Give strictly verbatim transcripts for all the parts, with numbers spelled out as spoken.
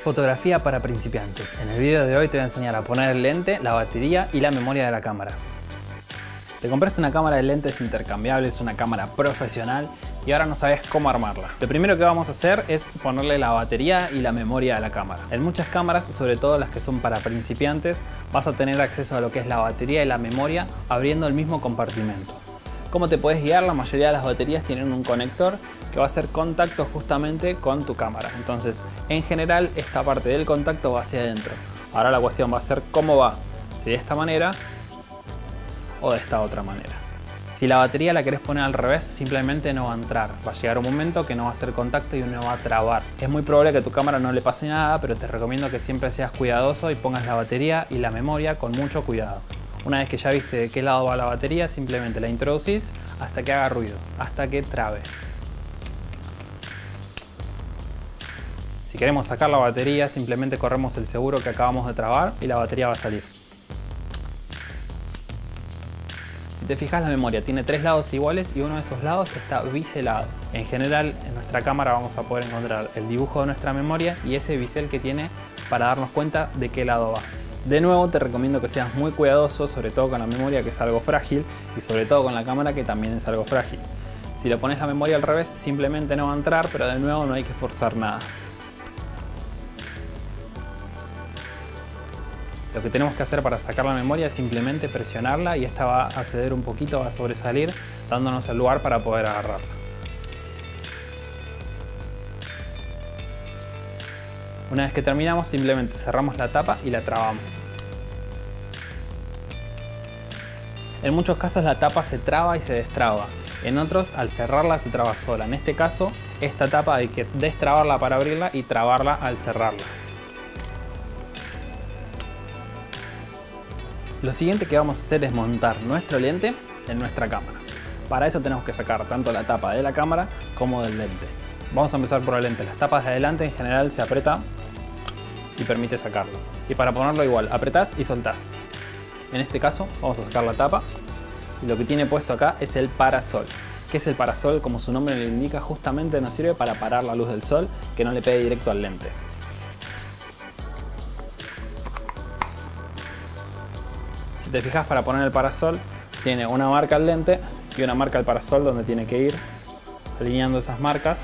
Fotografía para principiantes. En el video de hoy te voy a enseñar a poner el lente, la batería y la memoria de la cámara. Te compraste una cámara de lentes intercambiables, una cámara profesional y ahora no sabes cómo armarla. Lo primero que vamos a hacer es ponerle la batería y la memoria a la cámara. En muchas cámaras, sobre todo las que son para principiantes, vas a tener acceso a lo que es la batería y la memoria abriendo el mismo compartimento. ¿Cómo te puedes guiar? La mayoría de las baterías tienen un conector que va a hacer contacto justamente con tu cámara. Entonces, en general, esta parte del contacto va hacia adentro. Ahora la cuestión va a ser cómo va, si de esta manera o de esta otra manera. Si la batería la querés poner al revés, simplemente no va a entrar. Va a llegar un momento que no va a hacer contacto y uno va a trabar. Es muy probable que a tu cámara no le pase nada, pero te recomiendo que siempre seas cuidadoso y pongas la batería y la memoria con mucho cuidado. Una vez que ya viste de qué lado va la batería, simplemente la introducís hasta que haga ruido, hasta que trabe. Si queremos sacar la batería, simplemente corremos el seguro que acabamos de trabar y la batería va a salir. Si te fijas, la memoria tiene tres lados iguales y uno de esos lados está biselado. En general, en nuestra cámara vamos a poder encontrar el dibujo de nuestra memoria y ese bisel que tiene para darnos cuenta de qué lado va. De nuevo, te recomiendo que seas muy cuidadoso, sobre todo con la memoria, que es algo frágil, y sobre todo con la cámara, que también es algo frágil. Si le pones la memoria al revés, simplemente no va a entrar, pero de nuevo no hay que forzar nada. Lo que tenemos que hacer para sacar la memoria es simplemente presionarla y esta va a ceder un poquito, va a sobresalir, dándonos el lugar para poder agarrarla. Una vez que terminamos, simplemente cerramos la tapa y la trabamos. En muchos casos la tapa se traba y se destraba. En otros, al cerrarla se traba sola. En este caso, esta tapa hay que destrabarla para abrirla y trabarla al cerrarla. Lo siguiente que vamos a hacer es montar nuestro lente en nuestra cámara. Para eso tenemos que sacar tanto la tapa de la cámara como del lente. Vamos a empezar por el lente. Las tapas de adelante en general se aprieta y permite sacarlo. Y para ponerlo igual, apretás y soltás. En este caso vamos a sacar la tapa y lo que tiene puesto acá es el parasol. ¿Qué es el parasol? Como su nombre le indica, justamente nos sirve para parar la luz del sol que no le pegue directo al lente. Si te fijas, para poner el parasol tiene una marca al lente y una marca al parasol donde tiene que ir alineando esas marcas.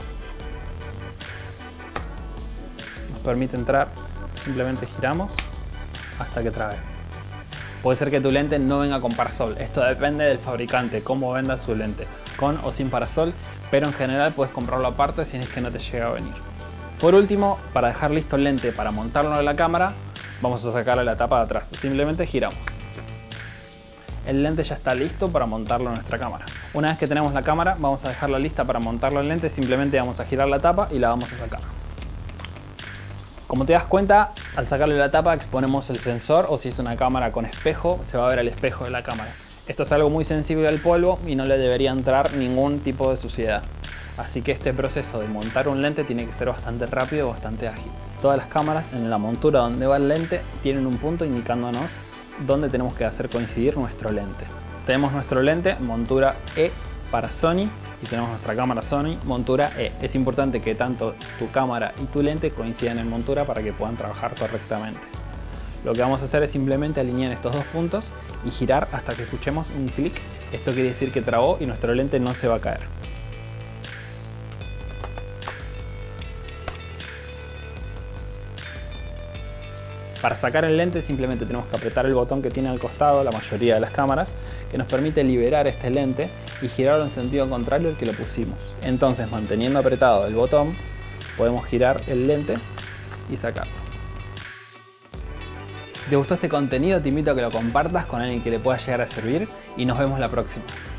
Nos permite entrar, simplemente giramos hasta que trabe. Puede ser que tu lente no venga con parasol, esto depende del fabricante, cómo venda su lente, con o sin parasol, pero en general puedes comprarlo aparte si es que no te llega a venir. Por último, para dejar listo el lente para montarlo en la cámara, vamos a sacarle la tapa de atrás, simplemente giramos. El lente ya está listo para montarlo en nuestra cámara. Una vez que tenemos la cámara, vamos a dejarla lista para montarlo en el lente, simplemente vamos a girar la tapa y la vamos a sacar. Como te das cuenta, al sacarle la tapa exponemos el sensor, o si es una cámara con espejo, se va a ver el espejo de la cámara. Esto es algo muy sensible al polvo y no le debería entrar ningún tipo de suciedad. Así que este proceso de montar un lente tiene que ser bastante rápido y bastante ágil. Todas las cámaras en la montura donde va el lente tienen un punto indicándonos dónde tenemos que hacer coincidir nuestro lente. Tenemos nuestro lente, montura E para Sony, y tenemos nuestra cámara Sony, montura E. Es importante que tanto tu cámara y tu lente coincidan en montura para que puedan trabajar correctamente. Lo que vamos a hacer es simplemente alinear estos dos puntos y girar hasta que escuchemos un clic. Esto quiere decir que trabó y nuestro lente no se va a caer. Para sacar el lente simplemente tenemos que apretar el botón que tiene al costado la mayoría de las cámaras, que nos permite liberar este lente y girarlo en sentido contrario al que lo pusimos. Entonces, manteniendo apretado el botón, podemos girar el lente y sacarlo. Si te gustó este contenido, te invito a que lo compartas con alguien que le pueda llegar a servir y nos vemos la próxima.